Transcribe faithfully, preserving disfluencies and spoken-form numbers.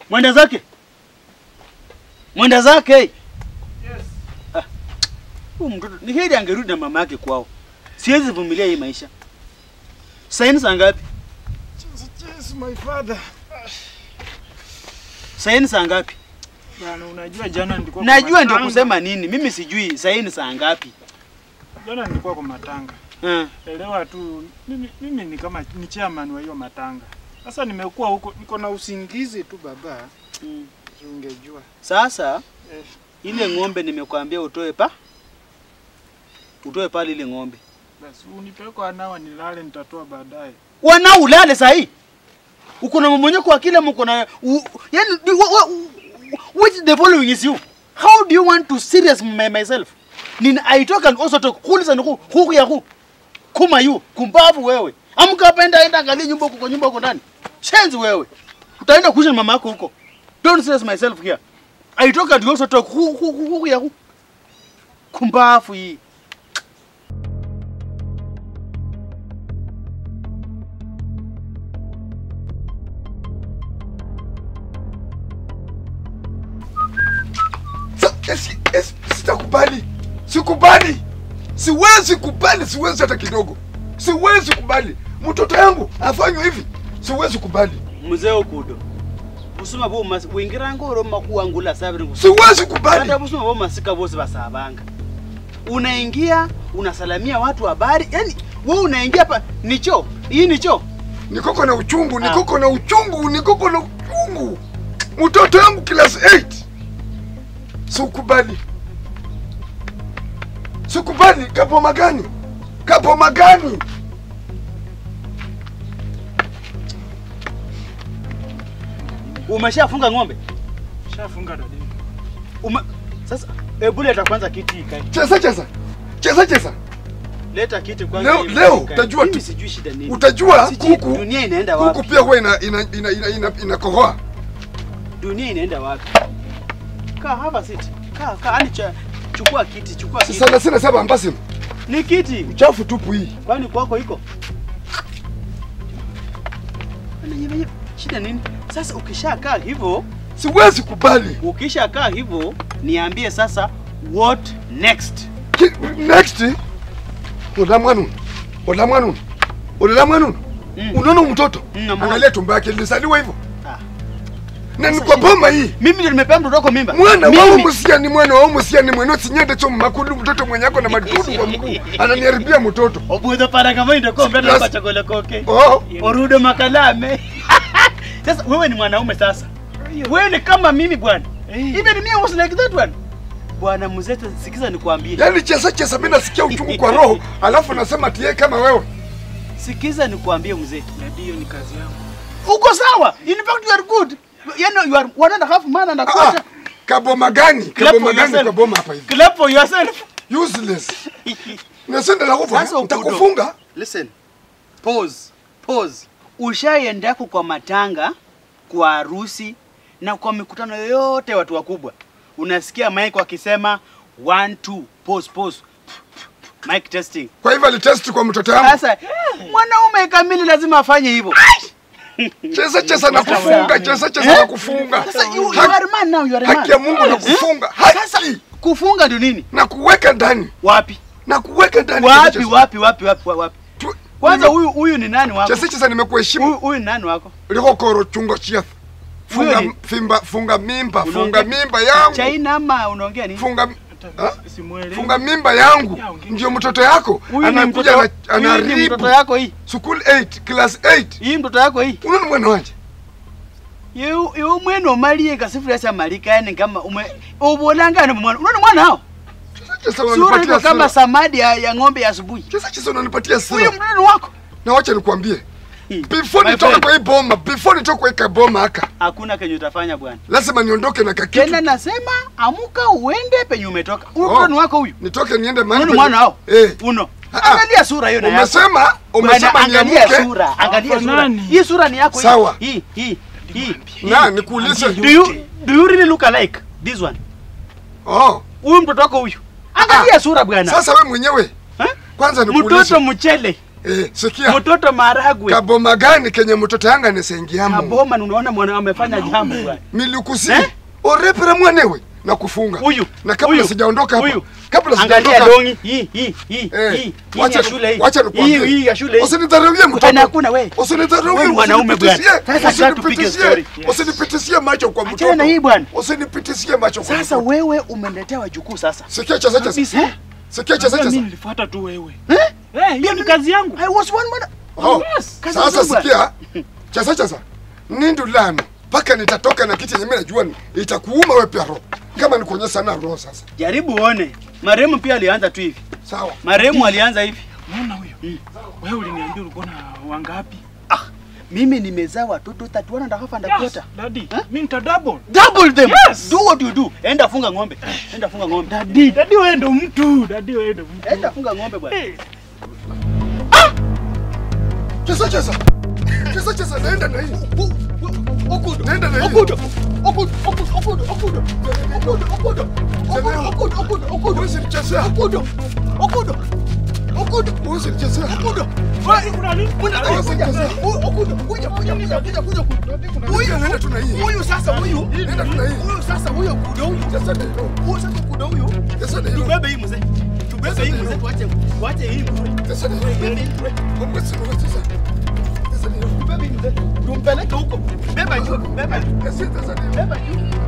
Mwenda zake. Mwenda zake. Yes. Ah. Huyu mtoto ni heri angerudi na mama yake kwao. Siwezi vumilia hii maisha. Saini saa ngapi? Yes, my father. Saini saa ngapi? Bwana unajua jana nilikuwa Najua ndio kusema nini? Mimi sijui saini saa ngapi. Jana nilikuwa kwa matanga. Eh. Elewa tu mimi mimi ni kama ni chairman wa hiyo matanga. Sasa nimekuwa huko niko na usingizi tu baba. Mm. Ungejua. Sasa eh, ile ng'ombe nimekuambia utoe pa? Utoe pale ile ng'ombe. Basi unipeleke anawa nilale nitatoa baadaye. Wana ulale sahi. Uko na mmonyoko wa kila mko na yani what the following is you. How do you want to serious my, myself? Nina I talk and also talk. Kulisa nuku huku ya hu. Kuma you, kumbavu wewe. Amka hapa enda enda angalia nyumba huko kwa nyumba huko ndani. Shenzi wewe. Utaenda kuisha mama yako huko. Don't stress myself here. I talk and also talk huku huku ya hu. Kumbavu hii. Yes, yes, sitakubali. Sikubali. Siwezi kubali, siwezi hata kidogo. Siwezi kubali. Mtoto yangu afanywe hivi. Siwezi kubali. Mzee okudo. Usuma bo mas wingira ngoro makuangula sabiri. Siwezi kubali. Hata usuma bo masika bose basabanga. Unaingia, unasalamia watu habari. Yaani wewe unaingia hapa nicho. Hii nicho. Nikoko na uchungu, nikoko na uchungu, nikoko na uchungu. Mtoto yangu class eight. Sikubali. Sikubali, kapo magani? Kapo magani? Umeshafunga ng'ombe? Shafunga dadi. Uma sasa hebu leta kwanza kiti ikae. Cheza cheza. Cheza cheza. Leta kiti kwanza. Leo leo utajua tu. Sijui shida nini. Utajua huku dunia inaenda wapi? Huku pia huwa ina ina ina ina, ina, ina kohoa. Dunia inaenda wapi? Kaa hapa sit. Kaa kaa ani cha chukua kiti, chukua kiti. Sasa sina saba ambasi. Ni kiti. Uchafu tupu hii. Kwani kwako iko? Ana shida nini? Sasa ukishakaa hivyo, siwezi kubali. Ukishakaa hivyo, niambie sasa what next? Ki, next? Ola mwanu. Ola mwanu. Ola mwanu. Mm. Unaona mtoto? Mm, angalia tumbo yake lisaliwa hivyo. Ah. Na ni kwa boma hii. Mimi ndio nimepea mtoto wako mimba. Mwana wao msia ni mwana wao msia ni mwana sinyende cho makulu mtoto mwenye yako na madudu kwa mguu. Ananiharibia mtoto. Obudo para kama ndio kombe na chakula koke. Oh. Orudo makalame. Sasa wewe ni mwanaume sasa. Wewe ni kama mimi bwana. Even me was like that one. Bwana mzete sikiza nikwambie. Yaani chesa chesa mimi nasikia uchungu kwa roho, alafu nasema tie kama wewe. Sikiza nikwambie mzee. Ndio ni kazi yangu. Uko sawa. In fact you are good. You know you are one and a half man and a quarter. Kaboma gani? Kaboma gani kaboma hapa hivi? Clap for yourself. Useless. Nasenda la kufa. Utakufunga. Listen. Pause. Pause. Ushaendako kwa matanga, kwa harusi na kwa mikutano yote watu wakubwa. Unasikia Mike wakisema one two pause pause. Mike testing. Kwa hivyo alitest kwa mtoto wangu. Sasa mwanaume kamili lazima afanye hivyo. Cheza cheza na kufunga, cheza cheza na kufunga. Sasa you, you are man now, you are man. Haki ya Mungu na kufunga. Haki. Kufunga ndio nini? Na kuweka ndani. Wapi? Na kuweka ndani. Wapi wapi wapi wapi wapi? Kwanza huyu huyu ni nani wako? Cheza cheza nimekuheshimu. Huyu ni nani wako? Liko koro chungo chia. Funga fimba funga mimba, funga mimba yangu. China ama unaongea nini? Funga simuelewi. Funga mimba yangu. Ndio mtoto yako anakuja anaharibu. Mtoto yako hii. School eight, class eight. Hii mtoto yako hii. Unaona mwana wanje? Yeu yeu mweno maliye kasifuri ya malika yani kama ume ubonanga na mwana. Unaona mwana hao? Sasa unanipatia kama samadi ya, ya ng'ombe ya asubuhi. Sasa sasa unanipatia sura. Huyu mtoto wako. Na wacha nikwambie. Before nitoke kwa hii boma, before nitoke kwa hii boma haka. Hakuna kenye utafanya bwana. Lazima niondoke na kakitu. Tena nasema amuka uende penye umetoka. Huyu mtoto wako huyu. Nitoke niende mahali. Unaona mwana hao? Eh. Uno. Angalia sura hiyo na yako. Umesema, umesema niamuke. Angalia sura, angalia sura. Hii sura ni yako hii. Sawa. Hii, hii, hii. Na nikuulize. Do you do you really look alike this one? Oh. Huyu mtoto wako huyu. Angalia sura bwana. Sasa wewe mwenyewe. Eh? Kwanza nikuulize. Mtoto mchele. Eh, sikia. Mtoto maragwe. Kaboma gani kenye mtoto yanga anasengiamo? Kaboma unaona mwana amefanya jambo bwana. Milikusi. Eh? Orepera mwanewe na kufunga. Huyu. Na kabla sijaondoka hapa. Huyu. Kabla sijaondoka. Angalia dongi. Hii hii hii hii. Wacha shule hii. Wacha nikwambie. Hii hii ya shule hii. Usinidharaulie mtoto. Kana hakuna wewe. Usinidharaulie mwanaume bwana. Sasa tupige story. Usinipitishie macho kwa mtoto. Achana na hii bwana. Usinipitishie macho kwa mtoto. Sasa wewe umeniletea wajukuu sasa. Sikia cha sasa. Sikia cha sasa. Mimi nilifuata tu wewe. Eh? Eh, hiyo ni kazi yangu. I was one man. Oh, yes. Sasa sikia. Cha sasa. Nindu lano. Paka nitatoka na kiti yenye mimi najua itakuuma wewe pia roho. Kama nikuonyesha sana roho sasa. Jaribu uone. Marehemu pia alianza tu hivi. Sawa. Marehemu alianza hivi. Unaona huyo? Mm. Wewe uliniambia ulikuwa na wangapi? Ah, mimi nimezaa watoto tatu wana ndahafa ndakota. Daddy, mimi nita double. Double them. Yes. Do what you do. Enda funga ng'ombe. Enda funga ng'ombe. Daddy, daddy wewe ndo mtu. Daddy wewe ndo mtu. Enda funga ng'ombe bwana. Hey. Ah! Chesa chesa. Chesa chesa naenda na hii. Okudo. Nenda na hii. Okudo. Okudo. Okudo. Okudo. Okudo. Okudo. Okudo. Okudo. Okudo. Okudo. Usinichezea. Okudo. Okudo. Okudo. Usinichezea. Okudo. Wewe kuna nini? Okudo. Kuja kuja kuja kuja kuja. Huyu nenda tuna hii. Huyu sasa huyu. Nenda tuna hii. Huyu sasa huyu kudo huyu. Sasa ndio. Huyu sasa kudo huyu. Sasa ndio. Tubebe hii mzee. Tubebe hii mzee tuache. Tuache hii mzee. Sasa ndio. Mungu si Mungu sasa. Tubebe hii mzee. Tumpeleke huko. Beba juu. Beba juu. Sasa ndio. Beba juu.